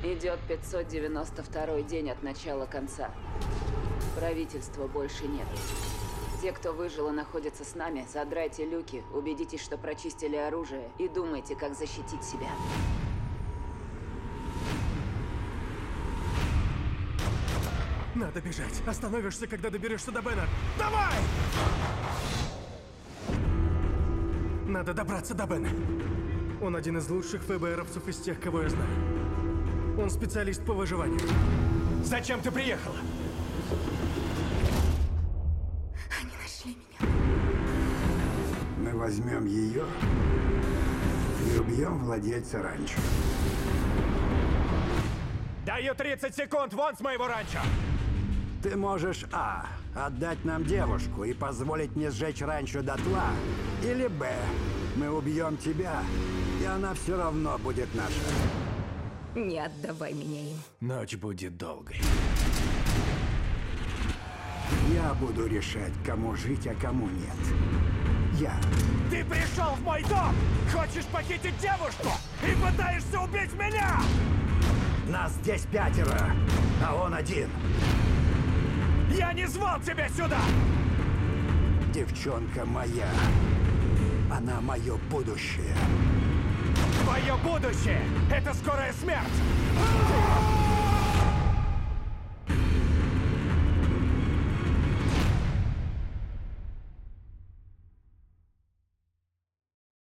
Идет 592-й день от начала конца. Правительства больше нет. Те, кто выжил и находится с нами, задрайте люки, убедитесь, что прочистили оружие, и думайте, как защитить себя. Надо бежать. Остановишься, когда доберешься до Бена. Давай! Надо добраться до Бена. Он один из лучших ФБРовцев из тех, кого я знаю. Он специалист по выживанию. Зачем ты приехала? Они нашли меня. Мы возьмем ее и убьем владельца ранчо. Даю 30 секунд, вон с моего ранчо! Ты можешь отдать нам девушку и позволить мне сжечь ранчо дотла, или мы убьем тебя, и она все равно будет наша. Не отдавай меня им. Ночь будет долгой. Я буду решать, кому жить, а кому нет. Я. Ты пришел в мой дом! Хочешь похитить девушку и пытаешься убить меня! Нас здесь 5, а он один. Я не звал тебя сюда! Девчонка моя. Она мое будущее. Твое будущее — это скорая смерть!